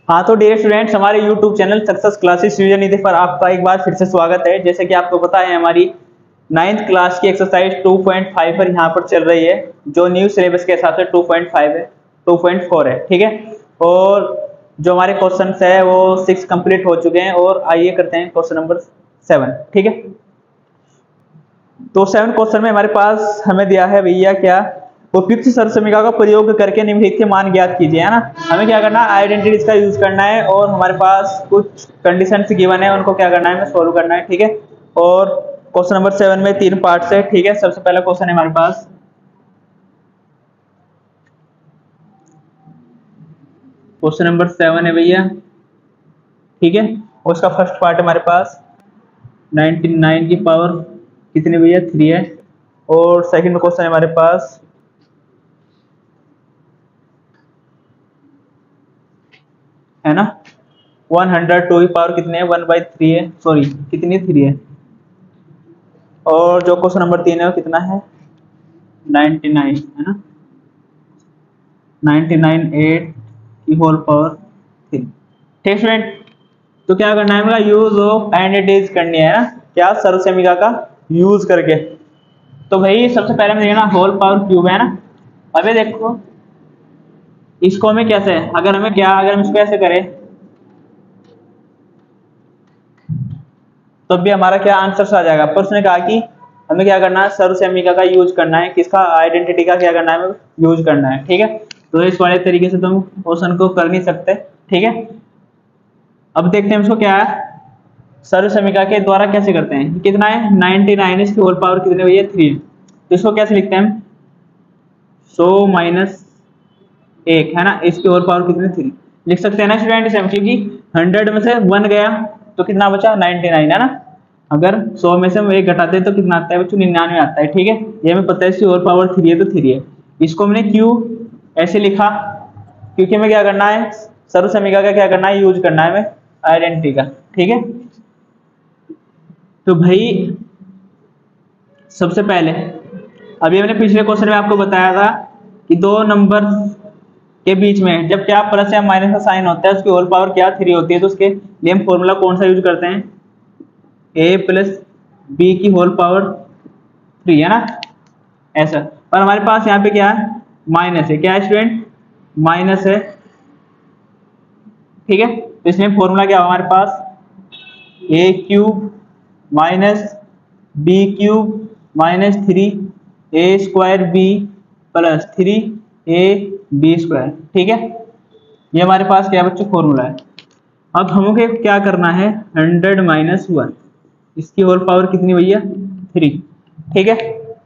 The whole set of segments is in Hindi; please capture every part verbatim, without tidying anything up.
हाँ तो डियर स्टूडेंट्स, हमारे YouTube channel success classes revision Nidhi पर आपका एक बार फिर से स्वागत है। जैसे कि आपको पता है, हमारी नाइन्थ क्लास की एक्सरसाइज टू पॉइंट फाइव पर यहाँ पर चल रही है, जो न्यू सिलेबस के हिसाब से टू पॉइंट फाइव है, टू पॉइंट फोर है, ठीक है। और जो हमारे क्वेश्चन है वो सिक्स कंप्लीट हो चुके हैं और आइए करते हैं क्वेश्चन नंबर सेवन, ठीक है। तो सेवन क्वेश्चन में हमारे पास हमें दिया है भैया क्या, उपयुक्त सर्वसमीकरण का प्रयोग करके निम्नलिखित के मान ज्ञात कीजिए, है ना। हमें क्या करना है, आइडेंटिटीज का यूज करना है और हमारे पास कुछ कंडीशंस गिवन है, उनको क्या करना है, हमें सोल्व करना है, ठीक है। और क्वेश्चन नंबर सेवन में तीन पार्ट्स है, ठीक है। सबसे पहला क्वेश्चन है हमारे पास, क्वेश्चन नंबर सेवन है भैया, ठीक है। उसका फर्स्ट पार्ट हमारे पास नाइनटी नाइन की पावर कितनी भैया, थ्री है। और सेकंड क्वेश्चन है हमारे पास है ना, वन हंड्रेड टू की पावर कितने है, वन बाई थ्री है, सॉरी कितनी, थ्री है। और जो क्वेश्चन नंबर तीन है वो कितना है, नाइनटी नाइन, है ना, नाइनटी नाइन एट की होल पावर थ्री, ठीक स्टूडेंट। तो क्या करना है, मेरा यूज ऑफ आइडेंटिटीज करनी है ना, क्या, सर्वसमीकरण का यूज करके। तो भाई सबसे पहले में देखना होल पावर क्यूब है ना। अबे देखो इसको हमें कैसे, अगर हमें क्या, अगर हम इसको ऐसे करें तो भी हमारा क्या आंसर आ जाएगा। पर उसने कहा कि हमें क्या करना है, सर्वसमीकरण का यूज करना है, किसका, आइडेंटिटी का क्या करना है, हमें यूज करना है, ठीक है। तो इस वाले तरीके से तुम क्वेश्चन को कर नहीं सकते, ठीक है। अब देखते हैं इसको क्या है, सर्वसमीकरण के द्वारा कैसे करते हैं। कितना है, नाइनटी नाइन, इसकी होल पावर कितने भैया, थ्री है। तो इसको कैसे लिखते हैं हम, सौ माइनस एक, है ना, इसकी होल पावर कितनी, थ्री लिख सकते हैं ना स्टूडेंट, क्योंकि हंड्रेड में से वन गया तो कितना बचा, नाइनटी नाइन, है ना। अगर सौ में से हम एक घटाते हैं तो कितना आता है बच्चों, निन्यानवे आता है, ठीक है। ये हमें पता है इसकी होल पावर थ्री है तो थ्री है। इसको हमने क्यू ऐसे लिखा क्योंकि हमें क्या करना है, सर्वसमीकरण का क्या करना है, यूज करना है हमें आइडेंटिटी का, ठीक है। तो भाई सबसे पहले अभी हमने पिछले क्वेश्चन में आपको बताया था कि दो नंबर के बीच में जब क्या प्लस या माइनस का साइन होता है, उसकी होल पावर क्या, थ्री होती है। तो उसके लिए हम फॉर्मूला कौन सा यूज करते हैं, ए प्लस बी की होल पावर थ्री, है ना, ऐसा। पर हमारे पास यहाँ पे क्या है, माइनस है, क्या है स्टूडेंट, माइनस है, ठीक है। तो इसमें फॉर्मूला क्या होगा हमारे पास, A cube minus B cube minus three A square B plus three A B square, ठीक है। ये हमारे पास क्या बच्चों फॉर्मूला है। अब हमें क्या करना है, हंड्रेड माइनस वन, इसकी होल पावर कितनी भैया, थ्री, ठीक है।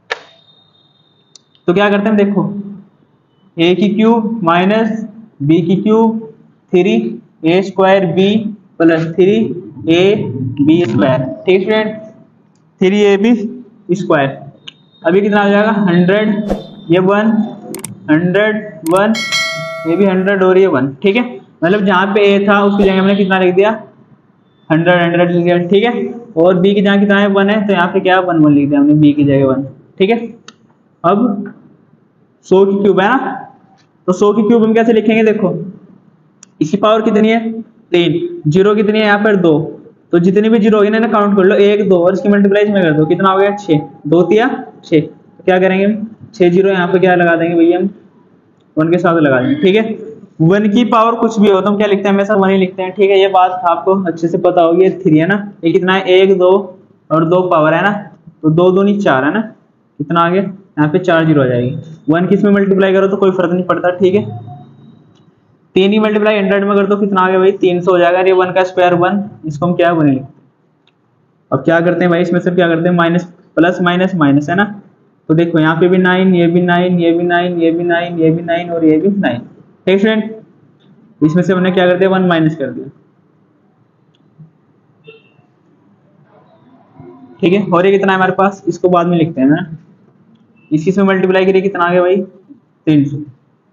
तो क्या करते हैं, देखो ए की क्यूब माइनस बी की cube, three A square B plus three A B square, ठीक student, three A B square. अभी कितना हो जाएगा, हंड्रेड, ये वन, हंड्रेड वन, ये भी हंड्रेड और ये वन, ठीक है। मतलब जहाँ पे ए था उसकी जगह हमने कितना लिख दिया, हंड्रेड हंड्रेड लिख दिया, ठीक है। और बी की जगह कितना है, वन है, तो यहाँ पे क्या वन वन लिख दिया हमने, बी की जगह वन, ठीक है। अब सौ की क्यूब है ना, तो सौ की क्यूब हम कैसे लिखेंगे, देखो इसकी पावर कितनी है, तीन, जीरो कितनी है यहाँ पर, दो, तो जितनी भी जीरो होगी ना काउंट कर लो, एक दो, और इसकी मल्टीप्लाई में कर दो, कितना हो गया, छः, दो तिया छः। तो क्या करेंगे, छः जीरो यहाँ पे क्या लगा देंगे भैया, हम वन के साथ लगा देंगे, ठीक है। वन की पावर कुछ भी हो तो हम क्या लिखते हैं, हमेशा वन ही लिखते हैं, ठीक है। ये बात आपको अच्छे से पता होगी। थ्री है ना, ये कितना है, एक दो और दो पावर है ना, तो दो दूनी चार, है ना, कितना आ गया, यहाँ पे चार जीरो आ जाएगी। वन किस में मल्टीप्लाई करो तो कोई फर्क नहीं पड़ता, ठीक है। तीन ही मल्टीप्लाई हंड्रेड में कर दो, कितना आ गया भाई, तीन सौ हो जाएगा। ये वन का स्क्वायर वन, इसको हम क्या बने लिखते हैं। अब क्या करते हैं भाई, इसमें से क्या करते हैं, माइनस प्लस माइनस माइनस, है ना। तो देखो यहाँ पे भी नाइन, ये भी नाइन, ये भी नाइन, ये भी नाइन, ये भी नाइन और ये भी नाइन, ठीक स्टूडेंट। इसमें से हमने क्या कर दिया, वन माइनस कर दिया, ठीक है। और ये कितना है हमारे पास, इसको बाद में लिखते हैं ना, इसी से मल्टीप्लाई करिए, कितना आ गया भाई, तीन सौ।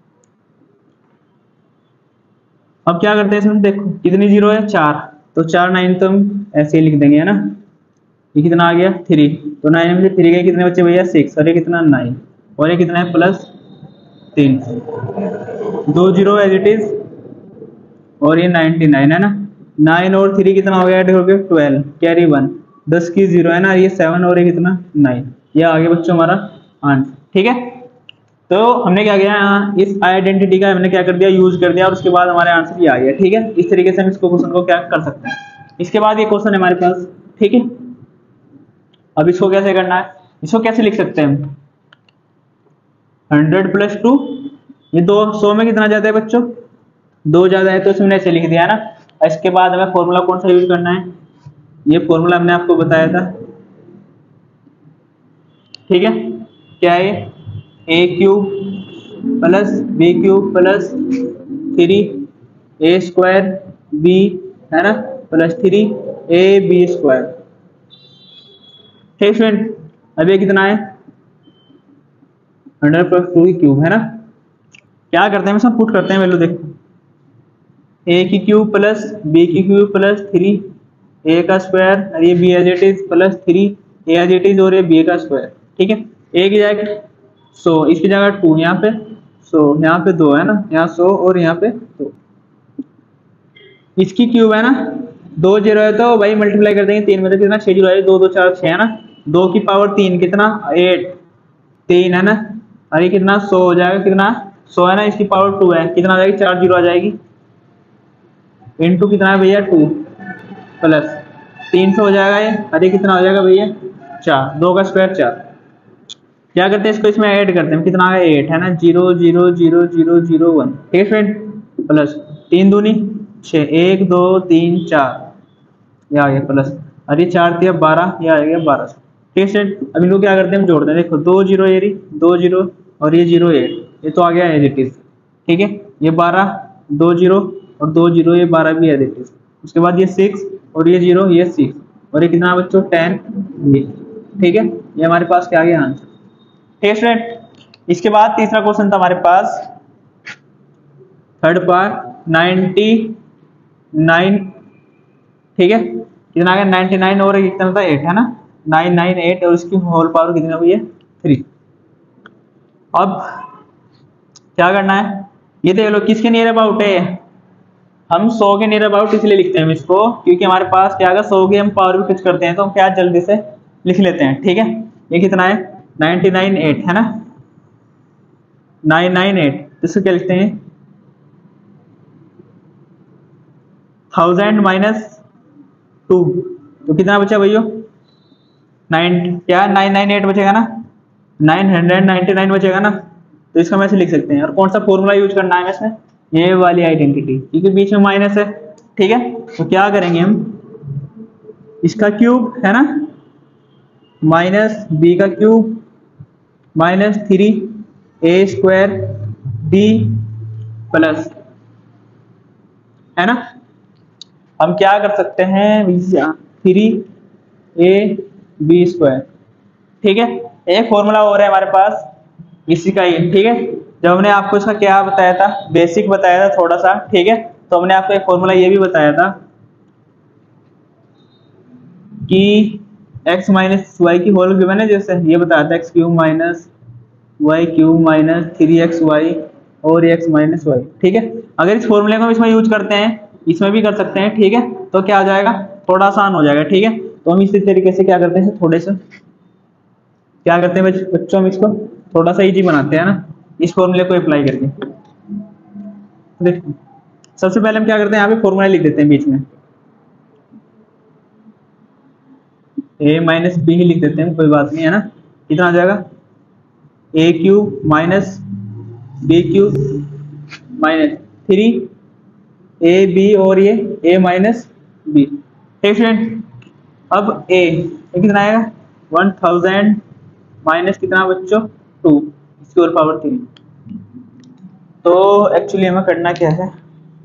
अब क्या करते हैं इसमें, देखो कितनी जीरो है, चार, तो चार नाइन तो हम ऐसे ही लिख देंगे, है ना। ये कितना आ गया, थ्री, तो नाइन में से थ्री गए, कितने बच्चे भैया, सिक्स, और ये कितना, नाइन, और ये कितना है, प्लस तीन, दो जीरो एज इट इज, और ये नाइन्टी नाइन है ना, नाइन और थ्री कितना हो गया, ऐड हो गया ट्वेल्व, कैरी वन, दस की जीरो है ना, ये सेवन और ये कितना नाइन, ये आ गया बच्चों हमारा आंसर। ठीक है, तो हमने क्या किया यहाँ, इस आइडेंटिटी का हमने क्या कर दिया, यूज कर दिया, और उसके बाद हमारे आंसर ये आ गया। ठीक है, इस तरीके से हम इसको क्वेश्चन को क्या कर सकते हैं। इसके बाद ये क्वेश्चन है हमारे पास। ठीक है, अब इसको कैसे करना है, इसको कैसे लिख सकते हैं हम, हंड्रेड प्लस टू, ये दो सौ में कितना ज्यादा है बच्चों, दो ज्यादा है, तो इसमें ऐसे लिख दिया ना। इसके बाद हमें फॉर्मूला कौन सा यूज करना है, ये फॉर्मूला हमने आपको बताया था। ठीक है, क्या है, A cube plus B cube plus three A square B है ना, plus three A B square. ठीक फ्रेंड, अब ये कितना है, हंड्रेड प्लस टू की क्यूब है ना। क्या करते हैं, इसमें पुट करते हैं वैल्यू, देखो ए की क्यूब प्लस बी की क्यूब प्लस थ्री ए का स्क्वायर, और ये B as it is plus three A as it is, और ये बी का स्क्वायर। ठीक है, ए की जगह सौ, इसकी जगह टू, यहाँ पे सौ, यहाँ पे दो है ना, यहाँ सौ और यहाँ पे दो। इसकी क्यूब है ना, दो जीरो है तो भाई मल्टीप्लाई कर देंगे, तीन में तो कितना, छह जीरो है, दो दो चार छह है ना, दो की पावर तीन कितना, एट, तीन है ना, और ये कितना सौ हो जाएगा, कितना सौ है ना, इसकी पावर टू है, कितना आ जाएगी, चार जीरो आ जाएगी, इंटू कितना है भैया टू, प्लस तीन सौ हो जाएगा ये, अरे कितना हो जाएगा भैया चार, दो का स्क्वायर चार। क्या करते हैं, इसको इसमें ऐड करते हैं, कितना आ गया एट है ना, zero zero zero zero zero one. ठीक है फ्रेंड, प्लस तीन दूनी छः, एक दो तीन चार, ये आ गया प्लस, अरे चार दिया बारह, ये आ गया बारह सौ। ठीक है फ्रेंड, अब इनको क्या करते हैं, हम जोड़ते हैं, देखो दो जीरो ये रही, दो जीरो और ये जीरो एट, ये तो आ गया एज इट इज। ठीक है, ये बारह, दो जीरो और दो जीरो, ये बारह भी एज इट इज। उसके बाद ये सिक्स और ये जीरो, ये सिक्स, और ये कितना बच्चों टेन। ठीक है, ये हमारे पास क्या आ गया आंसर। ठीक है स्टूडेंट, इसके बाद तीसरा क्वेश्चन था हमारे पास, थर्ड पार्ट नाइन्टी नाइन। ठीक है, कितना आ गया नाइन्टी नाइन, और कितना था एट है ना, नाइन नाइन एट, और इसकी होल पावर कितनी हुई है थ्री। अब क्या करना है, ये देख लो किसके नियर अबाउट है, हम सौ के नियर अबाउट इसलिए लिखते हैं हम इसको, क्योंकि हमारे पास क्या है, सौ की हम पावर भी कुछ करते हैं तो हम क्या जल्दी से लिख लेते हैं। ठीक है, ये कितना है नाइन्टी नाइन एट है ना, नाइन नाइन एट, इसको क्या लिखते हैं, थाउजेंड माइनस टू, तो कितना बचा भैया, नाइन क्या नाइन नाइन एट बचेगा ना, नाइन हंड्रेड नाइन्टी नाइन बचेगा ना, तो इसको हम ऐसे लिख सकते हैं। और कौन सा फॉर्मूला यूज करना है इसमें, ये वाली आइडेंटिटी, क्योंकि बीच में माइनस है। ठीक है, तो क्या करेंगे हम, इसका क्यूब है ना, माइनस बी का cube minus three A square B plus, है ना, हम क्या कर सकते हैं, थ्री ए बी स्क्वायर। ठीक है, एक फॉर्मूला और है हमारे पास इसी का ही। ठीक है, जब हमने आपको इसका क्या बताया था, बेसिक बताया था थोड़ा सा। ठीक है, तो हमने आपको एक फॉर्मूला ये भी बताया था कि x माइनस वाई की होल गिवन है, जैसे ये बताया था X cube minus Y cube minus three X Y और x माइनस वाई। ठीक है, अगर इस फॉर्मूले को हम इसमें यूज करते हैं, इसमें भी कर सकते हैं। ठीक है, तो क्या आ जाएगा, थोड़ा आसान हो जाएगा। ठीक है, तो हम इसी तरीके से क्या करते हैं, थोड़े से क्या करते हैं बच्चों, हम इसको थोड़ा सा इजी बनाते हैं ना, इस फॉर्मूले को अप्लाई करके। देखो सबसे पहले हम क्या करते हैं, यहाँ पे फॉर्मूला लिख देते हैं बीच में, ए माइनस बी ही लिख देते हैं, कोई बात नहीं है ना। कितना आ जाएगा, A cube minus B cube minus three A B, और ये ए माइनस बी। ठीक फ्रेंड, अब ए कितना आएगा, वन थाउजेंड माइनस कितना बच्चों टू, इसकी और पावर थ्री। तो एक्चुअली हमें करना क्या है,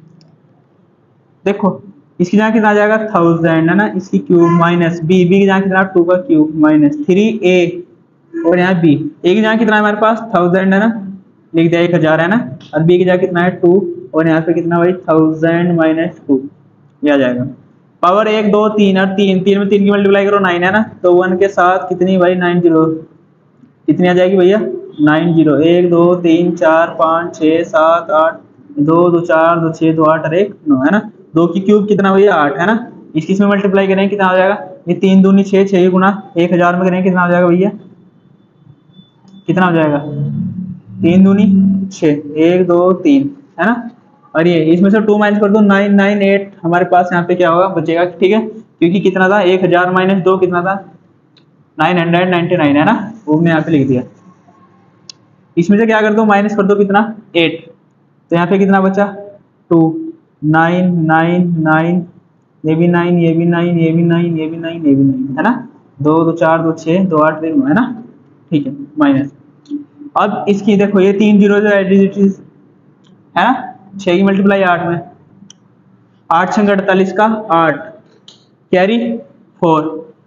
देखो इसकी जगह कितना आ जाएगा थाउजेंड है ना, इसकी क्यूब माइनस बी, बी की जगह कितना टू का क्यूब माइनस थ्री ए, और यहाँ बी, ए की जगह कितना है हमारे पास थाउजेंड है ना, लिख दिया एक हजार है ना, और बी की जगह कितना है टू, और यहाँ पे कितना भाई थाउजेंड माइनस टू, ये आ जाएगा पावर एक दो तीन, और तीन तीन में तीन की मल्टीप्लाई करो नाइन है ना, तो वन के साथ कितनी भाई नाइन जीरो, कितनी आ जाएगी भैया नाइन जीरो, एक दो तीन चार पाँच छः सात आठ दो दो चार, दो छः, दो आठ और एक नौ, है ना। दो की क्यूब कितना भैया आठ, है ना। इसकी इसमें मल्टीप्लाई करेंगे कितना हो जाएगा, ये तीन दूनी छः, छः गुना एक हजार में करेंगे कितना हो जाएगा भैया, कितना हो जाएगा, तीन दूनी छः, एक दो तीन, है ना। और ये इसमें से टू माइनस कर दो, नाइन नाइन एट, हमारे पास यहाँ पे क्या होगा बचेगा, ठीक है। क्योंकि कितना था, एक हजार माइनस दो कितना था, नाइन हंड्रेड नाइन्टी नाइन, है ना। वो मैंने यहाँ पे लिख दिया। इसमें से क्या कर दो, माइनस कर दो कितना, एट, तो यहाँ पे कितना बचा, टू, नाइन नाइन नाइन, ये भी नाइन, ये भी नाइन, ये भी नाइन, ये भी नाइन, ये भी नाइन, है ना। दो दो चार, दो छः, दो आठ, तीन, है ना। ठीक है, माइनस। अब इसकी देखो ये तीन जीरो जो एडिटिव है ना, छः की मल्टीप्लाई आठ में, आठ छः अड़तालीस का आठ, कैरी फोर,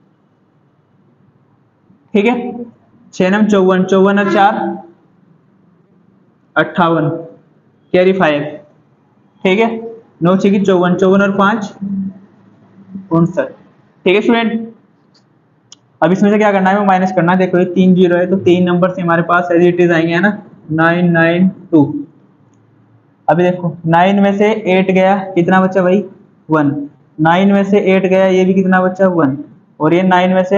ठीक है। छः नम चौवन, चौवन और चार अट्ठावन, कैरी फाइव, ठीक है। नौ छः की चौवन, चौवन और पाँच उनसठ, ठीक है स्टूडेंट। अब इसमें से क्या करना है, माइनस करना है। देखो ये तीन जीरो है तो तीन नंबर से हमारे पास एज इट इज आएंगे, है ना, नाइन नाइन टू। अभी देखो नाइन में से एट गया, कितना बचा भाई, वन। नाइन में से एट गया, ये भी कितना बचा, वन। और ये नाइन में से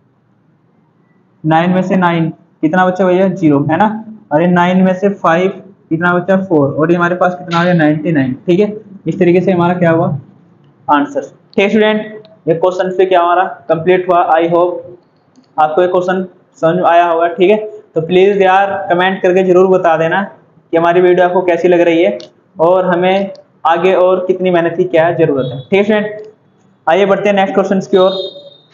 नाइन में से नाइन कितना बचा भैया, जीरो, है ना। और ये नाइन में से फाइव कितना बचा, फोर। और ये हमारे पास कितना आ गया, नाइनटी नाइन, ठीक है। इस तरीके से हमारा क्या हुआ, आंसर। ठीक स्टूडेंट, ये क्वेश्चन से क्या हमारा कंप्लीट हुआ। आई होप आपको ये क्वेश्चन समझ में आया होगा, ठीक है। तो प्लीज यार कमेंट करके जरूर बता देना कि हमारी वीडियो आपको कैसी लग रही है और हमें आगे और कितनी मेहनत की क्या जरूरत है, ठीक है स्टूडेंट। आइए बढ़ते हैं नेक्स्ट क्वेश्चन की ओर।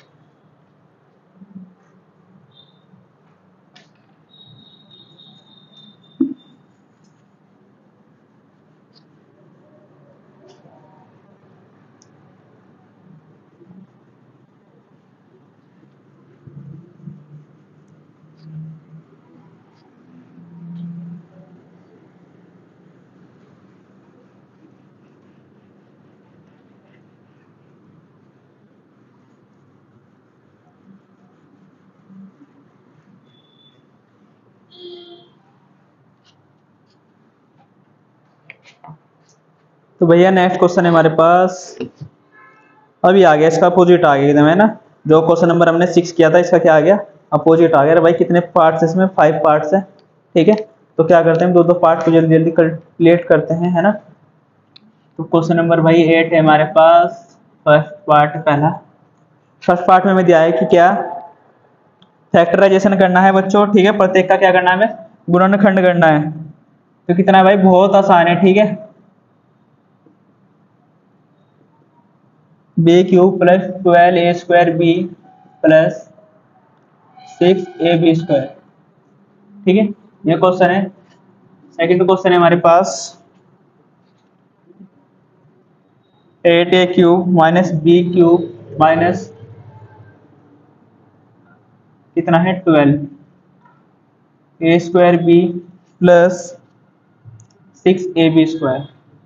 तो भैया नेक्स्ट क्वेश्चन है हमारे पास, अभी आ गया, इसका अपोजिट आ गया एकदम, है ना। जो क्वेश्चन नंबर हमने सिक्स किया था इसका क्या आ गया, अपोजिट आ गया। भाई कितने पार्ट्स है इसमें, फाइव पार्ट्स है, ठीक है। तो क्या करते हैं, दो दो पार्ट को जल्दी जल्दी कैलकुलेट करते हैं, है ना। तो क्वेश्चन नंबर भाई एट है हमारे पास, फर्स्ट पार्ट पहला। फर्स्ट पार्ट में हमें दिया है कि क्या फैक्टराइजेशन करना है बच्चों, ठीक है। प्रत्येक का क्या करना है, हमें गुणनखंड करना है। तो कितना है भाई, बहुत आसान है, ठीक है। B cube plus twelve A square B plus six A B square, ठीक है। ये क्वेश्चन है। सेकंड क्वेश्चन है हमारे पास eight A cube minus B cube minus कितना है, twelve A square B plus six A B square.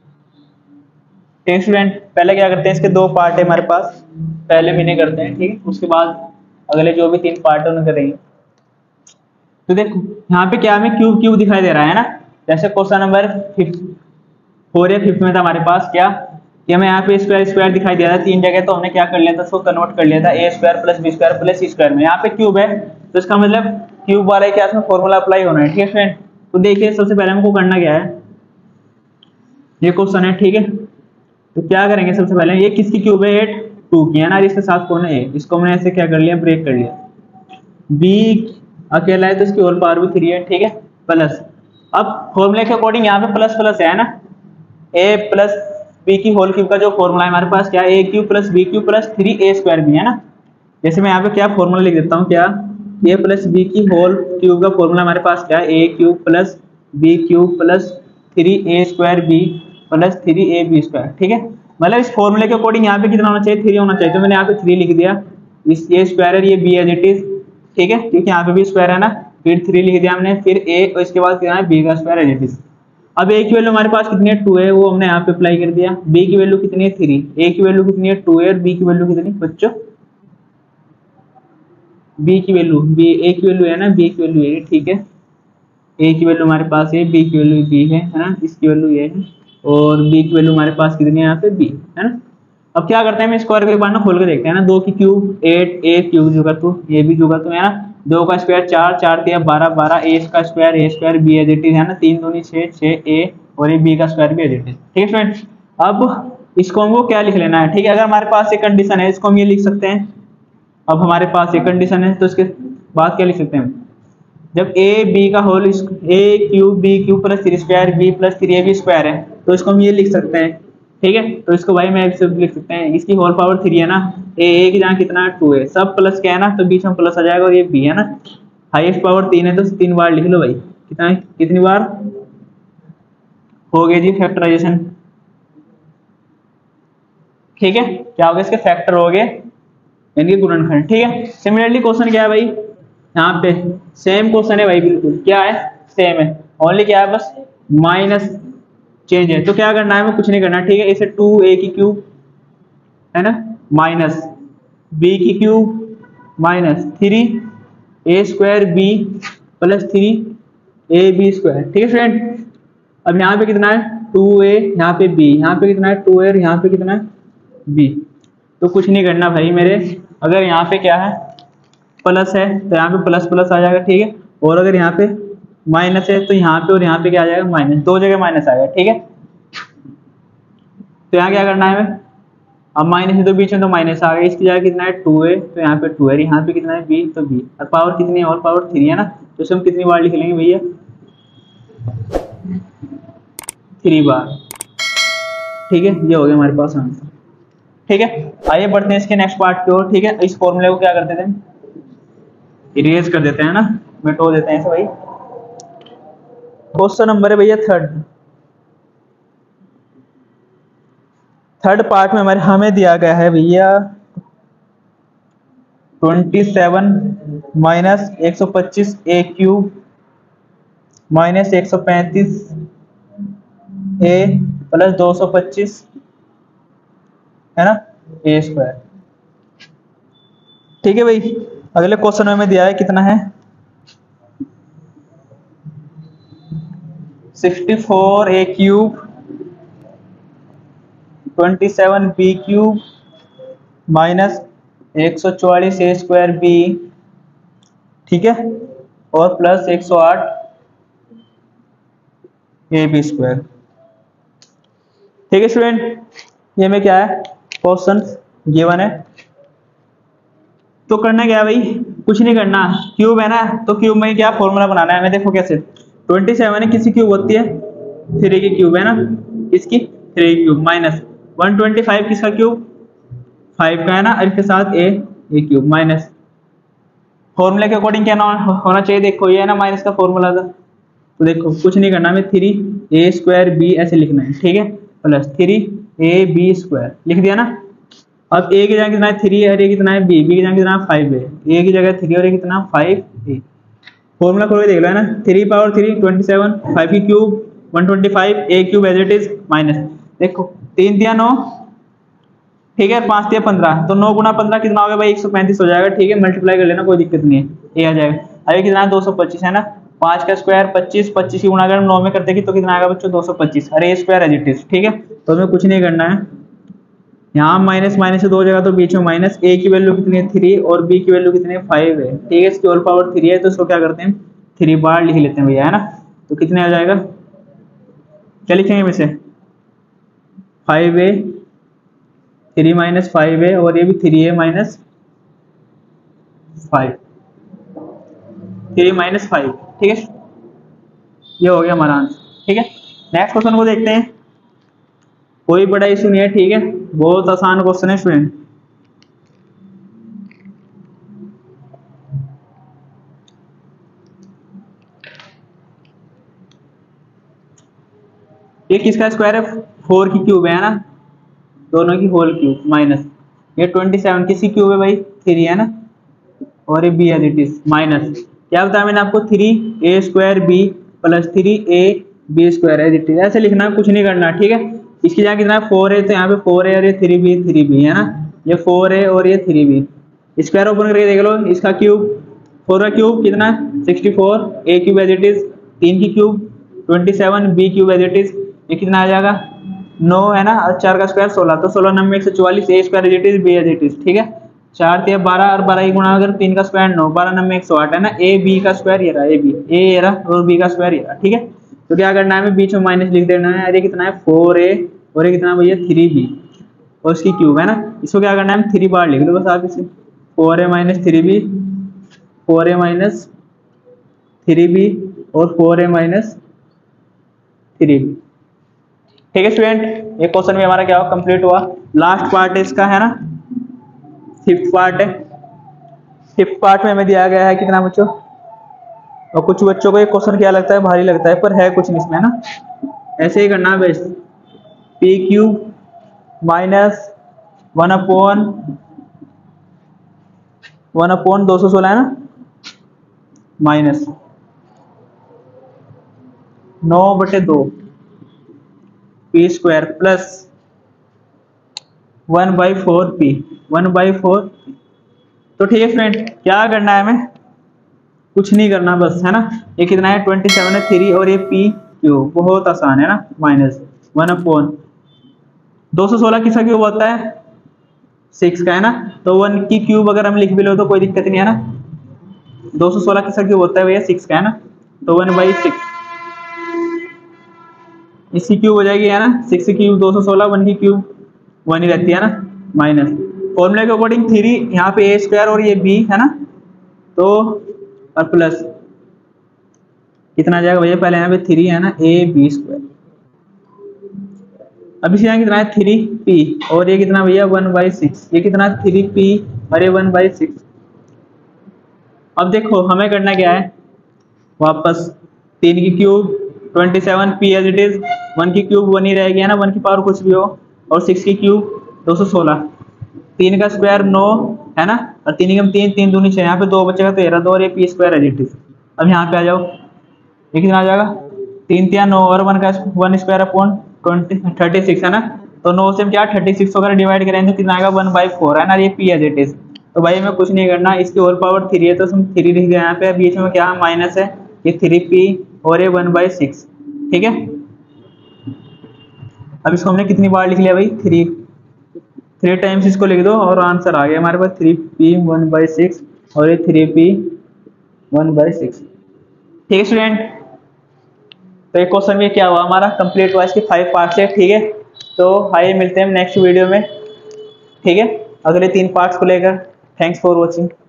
ठीक स्टूडेंट, पहले क्या करते हैं, इसके दो पार्ट है हमारे पास, पहले भी नहीं करते हैं, ठीक है। उसके बाद अगले जो भी तीन पार्ट है उन्हें करेंगे। तो देखो यहाँ पे क्या हमें क्यूब क्यूब दिखाई दे रहा है ना। जैसे क्वेश्चन नंबर फिफ्थ फोर या फिफ्थ में था हमारे पास क्या कि हमें यहाँ पे स्क्वायर स्क्वायर दिखाई दिया था तीन जगह, तो हमने क्या कर लिया था, उसको कन्वर्ट कर लिया था A square plus B square plus C square में। यहाँ पे क्यूब है तो इसका मतलब क्यूब वाला क्या इसमें फॉर्मूला अप्लाई होना है, ठीक है फ्रेंड। तो देखिए सबसे पहले हमको करना क्या है, ये क्वेश्चन है, ठीक है। तो क्या करेंगे, सबसे पहले ये किसकी क्यूब है, एट टू की, है ना। इसके साथ कौन है, इसको हमने ऐसे क्या कर लिया, ब्रेक कर लिया। बी अकेला है तो इसकी होल पावर भी थ्री है, ठीक है, प्लस। अब फॉर्मूले के अकॉर्डिंग यहाँ पे प्लस प्लस है ना, ए प्लस बी की होल क्यूब का जो फॉर्मूला है हमारे पास क्या है, A cube plus B cube plus three A square B, है ना। जैसे मैं यहाँ पे क्या फॉर्मूला लिख देता हूँ, क्या ए प्लस बी की होल क्यूब का फॉर्मूला हमारे पास क्या है, A cube plus B cube plus three A square B plus three A B square, ठीक है। मतलब इस फॉर्मूले के अकॉर्डिंग यहाँ पे कितना होना चाहिए, थ्री होना चाहिए। तो मैंने यहाँ पे थ्री लिख दिया, इस ए स्क्वायर है, ये बी एज इट इज, ठीक है, क्योंकि यहाँ पे भी स्क्वायर है ना। फिर थ्री लिख दिया हमने, फिर ए और इसके बाद क्या है, बी का स्क्वायर एज इट इज। अब ए की वैल्यू हमारे पास कितनी है, टू है, वो हमने यहाँ पे अप्लाई कर दिया। बी की वैल्यू कितनी है, थ्री। ए की वैल्यू कितनी है, टू है, और बी की वैल्यू कितनी बच्चों, बी की वैल्यू बी ए की वैल्यू है ना, बी की वैल्यू है, ठीक है। ए की वैल्यू हमारे पास है, बी की वैल्यू बी है, है ना, इसकी वैल्यू ये है, और बी की वैल्यू हमारे पास कितनी है यहाँ पे बी, है ना। अब क्या करते हैं, हम स्क्वायर के बार ना खोल के देखते हैं ना। दो की क्यूब एट, ए क्यूब जुगा तो ये भी जुगा तो है ना। दो का स्क्वायर चार, चार तिया बारह, बारह ए का square A square B as it is है ना। तीन दूनी छः, छः ए और ये बी का स्क्वायर भी एज इट इज। ठीक है फ्रेंड्स, अब इसको हमको क्या लिख लेना है, ठीक है। अगर हमारे पास एक कंडीशन है इसको हम ये लिख सकते हैं। अब हमारे पास एक कंडीशन है तो इसके बाद क्या लिख सकते हैं, जब ए बी का whole A cube B cube plus three square B plus three A B square है तो इसको हम ये लिख सकते हैं। ठीक है, तो इसको भाई मैं सिर्फ लिख सकते हैं, इसकी होल पावर थ्री है ना। ए ए की जगह कितना है टू है, सब प्लस क्या है ना तो बीच में प्लस आ जाएगा और ये बी है ना। हाईएस्ट पावर तीन है तो तीन बार लिख लो भाई। कितना कितनी बार हो गया जी फैक्टराइजेशन। ठीक है, क्या हो गया इसके फैक्टर हो गए इनके गुणनखंड। ठीक है, सिमिलरली क्वेश्चन क्या है भाई, यहाँ पे सेम क्वेश्चन है भाई, बिल्कुल क्या है सेम है, ओनली क्या है बस माइनस चेंज है। तो क्या करना है, हमें कुछ नहीं करना। ठीक है, इसे टू ए की क्यूब है ना माइनस बी की cube minus three A square B plus three A B square. ठीक है फ्रेंड, अब यहाँ पे कितना है टू ए, यहाँ पे बी, यहाँ पे कितना है टू ए, यहाँ पे कितना है बी। तो कुछ नहीं करना भाई मेरे, अगर यहाँ पे क्या है प्लस है तो यहाँ पे प्लस प्लस आ जाएगा। ठीक है, और अगर यहाँ पे माइनस है तो यहाँ पे और यहाँ पे क्या आ जाएगा माइनस, दो जगह माइनस आ गया। ठीक है, तो यहाँ क्या करना है हमें, अब माइनस है तो बीच में तो माइनस आ गया, इसकी जगह कितना है टू है तो यहाँ पे टू है, यहाँ पे कितना है बी तो बी, और पावर कितनी है और पावर थ्री है ना। तो इसे हम कितनी बार लिख लेंगे भैया, थ्री बार। ठीक है, ये हो गया हमारे पास आंसर। ठीक है, आइए बढ़ते हैं इसके नेक्स्ट पार्ट की ओर। ठीक है, इस फॉर्मूले को क्या करते थे, इरेज कर देते हैं ना, मिटो देते हैं इसे भाई। क्वेश्चन नंबर है भैया थर्ड। थर्ड पार्ट में हमारे हमें दिया गया है भैया ट्वेंटी सेवन माइनस एक सौ पच्चीस ए क्यूब माइनस एक सौ पैंतीस ए प्लस दो सौ पच्चीस है ना ए स्क्वायर। ठीक है भाई, अगले क्वेश्चन में हमें दिया है कितना है sixty four A cube twenty seven B cube minus एक सौ चौवालीस ए स्क्वायर बी। ठीक है, और प्लस एक सौ आठ ए बी स्क्वायर। ठीक है स्टूडेंट, ये में क्या है क्वेश्चन गिवन है। तो करना क्या है भाई, कुछ नहीं करना, क्यूब है ना तो क्यूब में क्या फॉर्मूला बनाना है हमें। देखो कैसे, ट्वेंटी सेवन है किसी क्यूब होती है थ्री की क्यूब है ना, इसकी थ्री की cube minus one twenty five किसका क्यूब फाइव का है ना, और इसके साथ ए ए क्यूब माइनस फॉर्मूले के अकॉर्डिंग क्या ना होना चाहिए। देखो ये है ना माइनस का फॉर्मूला था, तो देखो कुछ नहीं करना, हमें थ्री ए स्क्वायर बी ऐसे लिखना है। ठीक है, plus three A B square लिख दिया ना। अब ए की जगह कितना है थ्री और ए कितना है बी, बी की जगह कितना है फाइव है, ए की जगह थ्री और ए कितना फाइव ए। फॉर्मूला खोल के देख लो है ना, three power three twenty seven, five की cube one twenty five, A cube as it is minus, देखो तीन दिया नौ, ठीक है, पांच दिया पंद्रह, तो नौ गुना पंद्रह कितना हो गया भाई एक सौ पैंतीस हो जाएगा। ठीक है, मल्टीप्लाई कर लेना कोई दिक्कत नहीं है, ये आ जाएगा। अभी कितना है दो सौ पच्चीस है ना, पांच का स्क्वायर पच्चीस, पच्चीस की गुणा अगर नौ में कर देगी तो कितना आएगा बच्चों दो सौ पच्चीस, अरे A square as it is. ठीक है, तो हमें कुछ नहीं करना है, यहाँ माइनस माइनस से दो जगह तो बीच में माइनस, ए की वैल्यू कितनी है थ्री और बी की वैल्यू कितनी है फाइव है। ठीक है, इसकी होल पावर थ्री है तो इसको क्या करते हैं थ्री बार लिख लेते हैं भैया है ना। तो कितने आ जाएगा, क्या लिखेंगे वैसे five A three minus five है और ये भी three A minus five, three minus five. ठीक है, ये हो गया हमारा आंसर। ठीक है, नेक्स्ट क्वेश्चन को देखते हैं, कोई बड़ा इशू नहीं है। ठीक है, बहुत आसान क्वेश्चन है स्टूडेंट। ये किसका स्क्वायर है फोर की क्यूब है ना, दोनों की होल क्यूब माइनस ये ट्वेंटी सेवन किसी क्यूब है भाई थ्री है ना, और ये B as it is minus क्या बताया मैंने आपको three A square B plus three A B square as it is, ऐसे लिखना कुछ नहीं करना। ठीक है, इसकी जगह कितना है फोर है तो यहाँ पे फोर है और ये थ्री बी थ्री बी है ना, ये फोर है और ये थ्री बी, स्क्वायर ओपन करके देख लो, इसका क्यूब फोर का क्यूब कितना है sixty four, A cube as it is तीन की cube twenty seven, B cube as it is ये कितना आ जाएगा नौ है ना, और चार का स्क्वायर सोलह, तो सोलह नब्बे एक सौ चौवालीस, A square as it is, B as it is, ठीक है। चार तिया बारह और बारह की गुणा अगर तीन का स्क्वायर नौ, बारह नब्बे एक सौ आठ है ना, ए बी का स्क्वायर ये रहा, ए बी ए ये रहा और बी का स्क्वायर ये रहा, ठीक है। तो क्या करना है, हमें बीच में माइनस लिख देना है। अरे कितना है फोर ए और ये कितना भैया थ्री बी और उसकी क्यूब है ना। इसको क्या करना है, हम थ्री बार लिख दो बस आप इसे, four A minus three B, four A minus three B और four A minus three B, ठीक है स्टूडेंट। ये क्वेश्चन भी हमारा क्या हुआ, कंप्लीट हुआ। लास्ट पार्ट है इसका, है ना, फिफ्थ पार्ट है। फिफ्थ पार्ट में हमें दिया गया है कितना बच्चों, और कुछ बच्चों को ये क्वेश्चन क्या लगता है, भारी लगता है, पर है कुछ नहीं इसमें ना। ऐसे ही करना है best, P cube minus one upon one upon दो सौ सोलह है ना, माइनस नौ बटे दो P square plus one by four P, one by four. तो ठीक है फ्रेंड, क्या करना है हमें, कुछ नहीं करना बस, है ना। ये कितना है ट्वेंटी सेवन है, थ्री और ये पी क्यूब, बहुत आसान है ना, माइनस वन अपॉन दो सौ सोलह किसका क्यूब होता है, सिक्स का, है ना। तो वन की क्यूब अगर हम लिख भी लो तो कोई दिक्कत नहीं है ना। दो सौ सोलह किसका क्यूब होता है भैया, सिक्स का, है ना। तो वन बाई सिक्स इसकी क्यूब हो जाएगी, है ना, सिक्स की क्यूब दो सौ सोलह, वन की क्यूब वन ही रहती है ना, माइनस फॉर्मूले के अकॉर्डिंग थ्री यहाँ पे ए स्क्वायर और ये बी है ना, तो और प्लस कितना आ जाएगा भैया, पहले यहाँ पे थ्री है ना, ए बी स्क्वायर, अब इसे यहाँ कितना है थ्री पी और ये कितना भैया वन बाई सिक्स, ये कितना थ्री पी और ये वन बाई सिक्स। अब देखो हमें करना क्या है, वापस तीन की cube twenty seven P as it is, one की क्यूब वन ही रहेगी, है ना, वन की पावर कुछ भी हो, और सिक्स की क्यूब दो सौ सोलह, तीन का स्क्वायर नौ है ना, और तीन कम तीन, तीन दूनी छह, यहाँ पे दो बचेगा तो तेरह, दो और ये P square as it is. अब यहाँ पे आ जाओ, ये कितना आ जाएगा, तीन तिया नौ और वन का one square upon twenty thirty six है ना, तो नौ से हम क्या थर्टी सिक्स वगैरह डिवाइड करेंगे तो कितना आएगा वन बाई फोर, है ना, ये पी एज इट इज। तो भाई हमें कुछ नहीं करना, इसकी होल पावर थ्री है तो हम थ्री लिख दें यहाँ पे, बीच में क्या माइनस है, ये थ्री पी और ये वन बाई सिक्स, ठीक है। अब इसको हमने कितनी बार लिख लिया भाई, थ्री थ्री टाइम्स इसको लिख दो और आंसर आ गया हमारे पास, three P one by six और ये three P one by six, ठीक है स्टूडेंट। तो ये क्वेश्चन में क्या हुआ हमारा, कंप्लीट हुआ, इसके फाइव पार्ट्स है, ठीक है। तो आइए मिलते हैं नेक्स्ट वीडियो में, ठीक है, अगले तीन पार्ट्स को लेकर। Thanks for watching.